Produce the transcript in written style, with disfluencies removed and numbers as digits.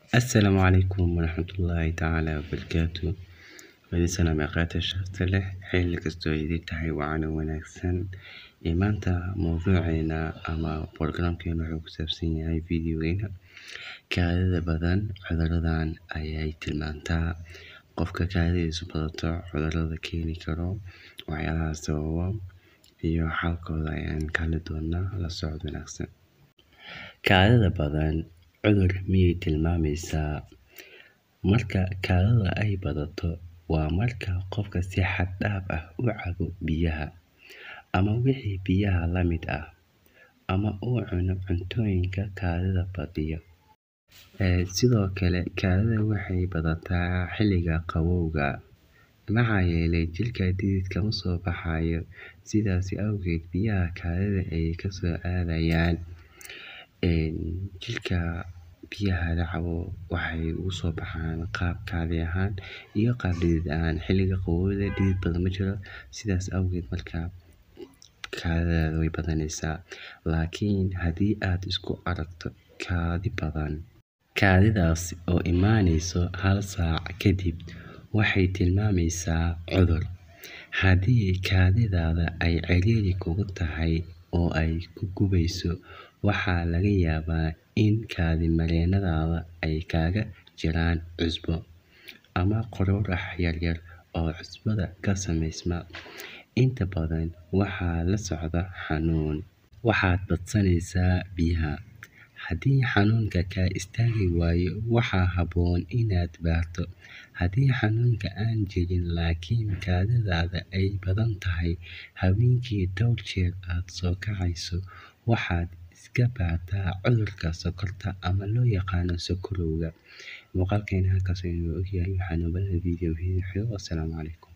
السلام عليكم ورحمة الله تعالى وبركاته. weli sana meeqaata sharta leh xilli kastoo idin tahay wacan wanaagsan. Maanta mowduuceena ama programkeena wuxuu ku saabsan yahay videogeena kaadida badan. Cuduradan ayay tilmaantaa qofka kaadidiisu badato, cudurada keeni karo, waxyaalaha sababa iyo xalkooda ayaan kala doonaa. La socod wanaagsan. Kaadida badan cudur miyay tilmaamaysaa? Marka kaadida ay badato waa marka qofka si xad dhaaf ah u cabo biyaha ama wixii biyaha la mid ah, ama uu cuno cuntooyinka kaadida badiya. Sidoo kale kaadida waxay badataa xilliga qabowga maxaa yeelay jirka dhididka ma soo baxayo, sidaas awgeed biyaha kaadida ay kasoo aadayaan jirka. Biyaha la cabo waxay u soo baxaan qaab kaadi ahaan iyo qaab dhidid ahaan. Xilliga qabowga dhidid badan ma jiro, sidaas awgeed markaa kaadida way badanaysaa. Laakiin haddii aad isku aragto kaadi badan, kaadidaas oo imaanayso hal saac kadib, waxay tilmaamaysaa cudur. Haddii kaadidaada ay ciriiri kugu tahay oo ay ku gubayso, waxaa laga yaabaa in kaadi mareennadaada ay kaga jiraan cusbo ama quruurax yaryar oo cusbada ka samaysma. Inta badan waxaa la socda xanuun, waxaad badsanaysaa biyaha. Haddii xanuunka ka istaagi waayo, waxaa habboon inaad baarto. Haddii xanuunka aan jirin laakiin kaadidaada ay badan tahay, habeenkii dhowr jeer aad soo kacayso, waxaad iska baartaa cudurka sokorta ama loo yaqaano sonkorowga. Muuqaalkeena halkaas ayuu ogyahay. Waxaan u balan video xigo. Assalaamu calaykum.